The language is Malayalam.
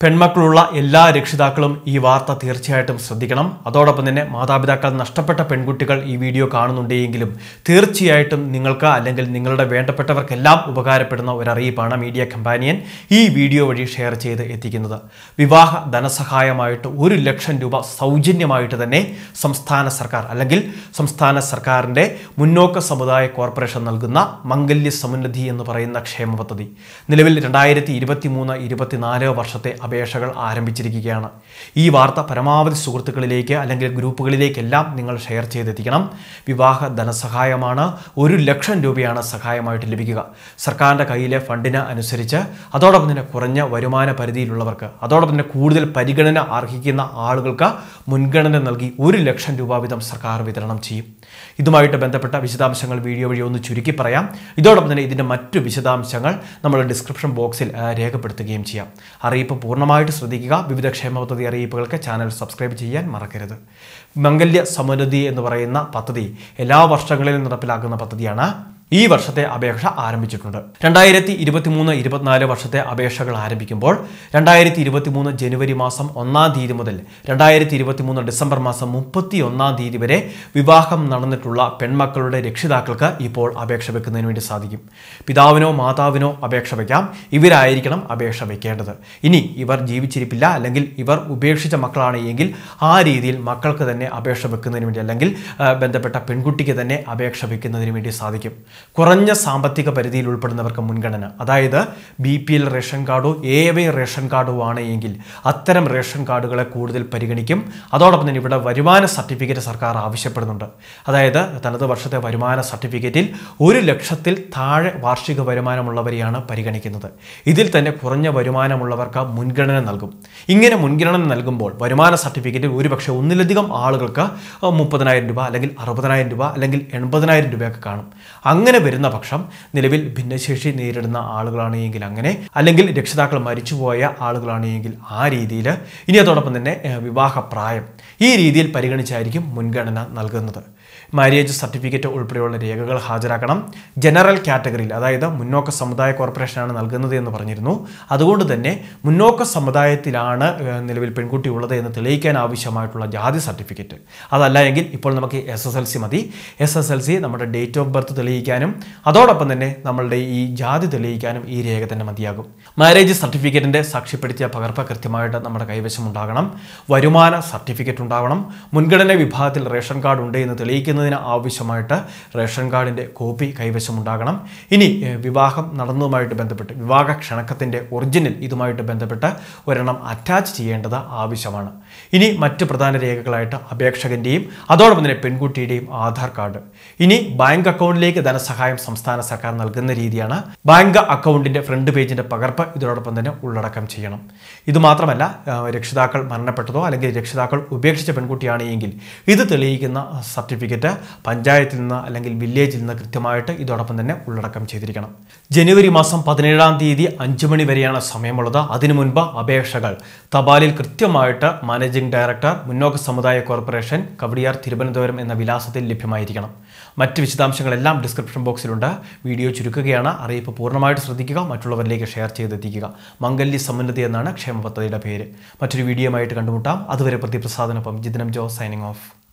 പെൺമക്കളുള്ള എല്ലാ രക്ഷിതാക്കളും ഈ വാർത്ത തീർച്ചയായിട്ടും ശ്രദ്ധിക്കണം. അതോടൊപ്പം തന്നെ മാതാപിതാക്കൾ നഷ്ടപ്പെട്ട പെൺകുട്ടികൾ ഈ വീഡിയോ കാണുന്നുണ്ടെങ്കിലും തീർച്ചയായിട്ടും നിങ്ങൾക്ക് അല്ലെങ്കിൽ നിങ്ങളുടെ വേണ്ടപ്പെട്ടവർക്കെല്ലാം ഉപകാരപ്പെടുന്ന ഒരു അറിയിപ്പാണ് മീഡിയ കമ്പാനിയൻ ഈ വീഡിയോ വഴി ഷെയർ ചെയ്ത് എത്തിക്കുന്നത്. വിവാഹ ധനസഹായമായിട്ട് 1 ലക്ഷം രൂപ സൗജന്യമായിട്ട് തന്നെ സംസ്ഥാന സർക്കാർ അല്ലെങ്കിൽ സംസ്ഥാന സർക്കാരിൻ്റെ മുന്നോക്ക സമുദായ കോർപ്പറേഷൻ നൽകുന്ന മംഗല്യ സമുന്നതി എന്ന് പറയുന്ന ക്ഷേമ പദ്ധതി നിലവിൽ 2023-24 വർഷത്തെ അപേക്ഷകൾ ആരംഭിച്ചിരിക്കുകയാണ്. ഈ വാർത്ത പരമാവധി സുഹൃത്തുക്കളിലേക്ക് അല്ലെങ്കിൽ ഗ്രൂപ്പുകളിലേക്കെല്ലാം നിങ്ങൾ ഷെയർ ചെയ്തെത്തിക്കണം. വിവാഹ ധനസഹായമാണ്. 1 ലക്ഷം രൂപയാണ് സഹായമായിട്ട് ലഭിക്കുക. സർക്കാരിൻ്റെ കയ്യിലെ ഫണ്ടിന് അനുസരിച്ച് അതോടൊപ്പം തന്നെ കുറഞ്ഞ വരുമാന പരിധിയിലുള്ളവർക്ക് അതോടൊപ്പം തന്നെ കൂടുതൽ പരിഗണന അർഹിക്കുന്ന ആളുകൾക്ക് മുൻഗണന നൽകി 1 ലക്ഷം രൂപ വീതം സർക്കാർ വിതരണം ചെയ്യും. ഇതുമായിട്ട് ബന്ധപ്പെട്ട വിശദാംശങ്ങൾ വീഡിയോ വഴി ഒന്ന് ചുരുക്കി പറയാം. ഇതോടൊപ്പം തന്നെ ഇതിൻ്റെ മറ്റു വിശദാംശങ്ങൾ നമ്മൾ ഡിസ്ക്രിപ്ഷൻ ബോക്സിൽ രേഖപ്പെടുത്തുകയും ചെയ്യാം. അറിയിപ്പ് പൂർണ്ണമായിട്ട് ശ്രദ്ധിക്കുക. വിവിധ ക്ഷേമ പദ്ധതി അറിയിപ്പുകൾക്ക് ചാനൽ സബ്സ്ക്രൈബ് ചെയ്യാൻ മറക്കരുത്. മംഗല്യ സമുന്നതി എന്ന് പറയുന്ന പദ്ധതി എല്ലാ വർഷങ്ങളിലും നടപ്പിലാക്കുന്ന പദ്ധതിയാണ്. ഈ വർഷത്തെ അപേക്ഷ ആരംഭിച്ചിട്ടുണ്ട്. 2023-24 വർഷത്തെ അപേക്ഷകൾ ആരംഭിക്കുമ്പോൾ 2023 ജനുവരി മാസം 1-ാം തീയതി മുതൽ 2023 ഡിസംബർ മാസം 31-ാം തീയതി വരെ വിവാഹം നടന്നിട്ടുള്ള പെൺമക്കളുടെ രക്ഷിതാക്കൾക്ക് ഇപ്പോൾ അപേക്ഷ വെക്കുന്നതിന് വേണ്ടി സാധിക്കും. പിതാവിനോ മാതാവിനോ അപേക്ഷ വയ്ക്കാം. ഇവരായിരിക്കണം അപേക്ഷ വയ്ക്കേണ്ടത്. ഇനി ഇവർ ജീവിച്ചിരിപ്പില്ല അല്ലെങ്കിൽ ഇവർ ഉപേക്ഷിച്ച മക്കളാണ് എങ്കിൽ ആ രീതിയിൽ മക്കൾക്ക് തന്നെ അപേക്ഷ വെക്കുന്നതിന് വേണ്ടി അല്ലെങ്കിൽ ബന്ധപ്പെട്ട പെൺകുട്ടിക്ക് തന്നെ അപേക്ഷ വയ്ക്കുന്നതിന് വേണ്ടി സാധിക്കും. കുറഞ്ഞ സാമ്പത്തിക പരിധിയിൽ ഉൾപ്പെടുന്നവർക്ക് മുൻഗണന, അതായത് BPL റേഷൻ കാർഡോ AY റേഷൻ കാർഡോ ആണ് എങ്കിൽ അത്തരം റേഷൻ കാർഡുകളെ കൂടുതൽ പരിഗണിക്കും. അതോടൊപ്പം തന്നെ ഇവിടെ വരുമാന സർട്ടിഫിക്കറ്റ് സർക്കാർ ആവശ്യപ്പെടുന്നുണ്ട്. അതായത് തനത് വർഷത്തെ വരുമാന സർട്ടിഫിക്കറ്റിൽ 1 ലക്ഷത്തിൽ താഴെ വാർഷിക വരുമാനമുള്ളവരെയാണ് പരിഗണിക്കുന്നത്. ഇതിൽ തന്നെ കുറഞ്ഞ വരുമാനമുള്ളവർക്ക് മുൻഗണന നൽകും. ഇങ്ങനെ മുൻഗണന നൽകുമ്പോൾ വരുമാന സർട്ടിഫിക്കറ്റിൽ ഒരുപക്ഷെ ഒന്നിലധികം ആളുകൾക്ക് 30,000 രൂപ അല്ലെങ്കിൽ 60,000 രൂപ അല്ലെങ്കിൽ 80,000 രൂപയൊക്കെ കാണും. അങ്ങനെ വരുന്ന പക്ഷം നിലവിൽ ഭിന്നശേഷി നേരിടുന്ന ആളുകളാണ് എങ്കിൽ അങ്ങനെ, അല്ലെങ്കിൽ രക്ഷിതാക്കൾ മരിച്ചുപോയ ആളുകളാണ് എങ്കിൽ ആ രീതിയിൽ, ഇനി അതോടൊപ്പം തന്നെ വിവാഹപ്രായം, ഈ രീതിയിൽ പരിഗണിച്ചായിരിക്കും മുൻഗണന നൽകുന്നത്. മാര്യേജ് സർട്ടിഫിക്കറ്റ് ഉൾപ്പെടെയുള്ള രേഖകൾ ഹാജരാക്കണം. ജനറൽ കാറ്റഗറിയിൽ, അതായത് മുന്നോക്ക സമുദായ കോർപ്പറേഷനാണ് നൽകുന്നത് എന്ന് പറഞ്ഞിരുന്നു. അതുകൊണ്ട് തന്നെ മുന്നോക്ക സമുദായത്തിലാണ് നിലവിൽ പെൺകുട്ടി ഉള്ളത് എന്ന് തെളിയിക്കാൻ ആവശ്യമായിട്ടുള്ള ജാതി സർട്ടിഫിക്കറ്റ്, അതല്ല എങ്കിൽ ഇപ്പോൾ നമുക്ക് SSLC മതി. SSLC നമ്മുടെ ഡേറ്റ് ഓഫ് ബർത്ത് തെളിയിക്കാനും അതോടൊപ്പം തന്നെ നമ്മളുടെ ഈ ജാതി തെളിയിക്കാനും ഈ രേഖ തന്നെ മതിയാകും. മാര്യേജ് സർട്ടിഫിക്കറ്റിൻ്റെ സാക്ഷ്യപ്പെടുത്തിയ പകർപ്പ് കൃത്യമായിട്ട് നമ്മുടെ കൈവശം ഉണ്ടാകണം. വരുമാന സർട്ടിഫിക്കറ്റ് ഉണ്ടാവണം. മുൻഗണന വിഭാഗത്തിൽ റേഷൻ കാർഡ് ഉണ്ട് എന്ന് തെളിയിക്കുന്നതിന് ആവശ്യമായിട്ട് റേഷൻ കാർഡിൻ്റെ കോപ്പി കൈവശം ഉണ്ടാകണം. ഇനി വിവാഹം നടന്നതുമായിട്ട് ബന്ധപ്പെട്ട് വിവാഹ ക്ഷണക്കത്തിൻ്റെ ഒറിജിനൽ ഇതുമായിട്ട് ബന്ധപ്പെട്ട് ഒരെണ്ണം അറ്റാച്ച് ചെയ്യേണ്ടത് ആവശ്യമാണ്. ഇനി മറ്റ് പ്രധാന രേഖകളായിട്ട് അപേക്ഷകൻ്റെയും അതോടൊപ്പം തന്നെ പെൺകുട്ടിയുടെയും ആധാർ കാർഡ്. ഇനി ബാങ്ക് അക്കൗണ്ടിലേക്ക് ധനസഹായം സംസ്ഥാന സർക്കാർ നൽകുന്ന രീതിയാണ്. ബാങ്ക് അക്കൗണ്ടിൻ്റെ ഫ്രണ്ട് പേജിൻ്റെ പകർപ്പ് ഇതിനോടൊപ്പം തന്നെ ഉള്ളടക്കം ചെയ്യണം. ഇതുമാത്രമല്ല, രക്ഷിതാക്കൾ മരണപ്പെട്ടതോ അല്ലെങ്കിൽ രക്ഷിതാക്കൾ ഉപേക്ഷിച്ച പെൺകുട്ടിയാണ് എങ്കിൽ ഇത് തെളിയിക്കുന്ന സർട്ടിഫിക്കറ്റ് പഞ്ചായത്തിൽ നിന്ന് അല്ലെങ്കിൽ വില്ലേജിൽ നിന്ന് കൃത്യമായിട്ട് ഇതോടൊപ്പം തന്നെ ഉള്ളടക്കം ചെയ്തിരിക്കണം. ജനുവരി മാസം 17-ാം തീയതി 5 മണി വരെയാണ് സമയമുള്ളത്. അതിനു മുൻപ് അപേക്ഷകൾ തപാലിൽ കൃത്യമായിട്ട് മാനേജിംഗ് ഡയറക്ടർ, മുന്നോക്ക സമുദായ കോർപ്പറേഷൻ, കവടിയാർ, തിരുവനന്തപുരം എന്ന വിലാസത്തിൽ ലഭ്യമായിരിക്കണം. മറ്റ് വിശദാംശങ്ങളെല്ലാം ഡിസ്ക്രിപ്ഷൻ ബോക്സിലുണ്ട്. വീഡിയോ ചുരുക്കുകയാണ്. അറിയിപ്പ് പൂർണ്ണമായിട്ട് ശ്രദ്ധിക്കുക. മറ്റുള്ളവരിലേക്ക് ഷെയർ ചെയ്തെത്തിക്കുക. മംഗല്യ സമുന്നതി എന്നാണ് ക്ഷേമ പദ്ധതിയുടെ പേര്. മറ്റൊരു വീഡിയോയുമായിട്ട് കണ്ടുമുട്ടാം. അതുവരെ പ്രതിപ്രസാദനൊപ്പം ജിതനം ജോ സൈനിങ് ഓഫ്.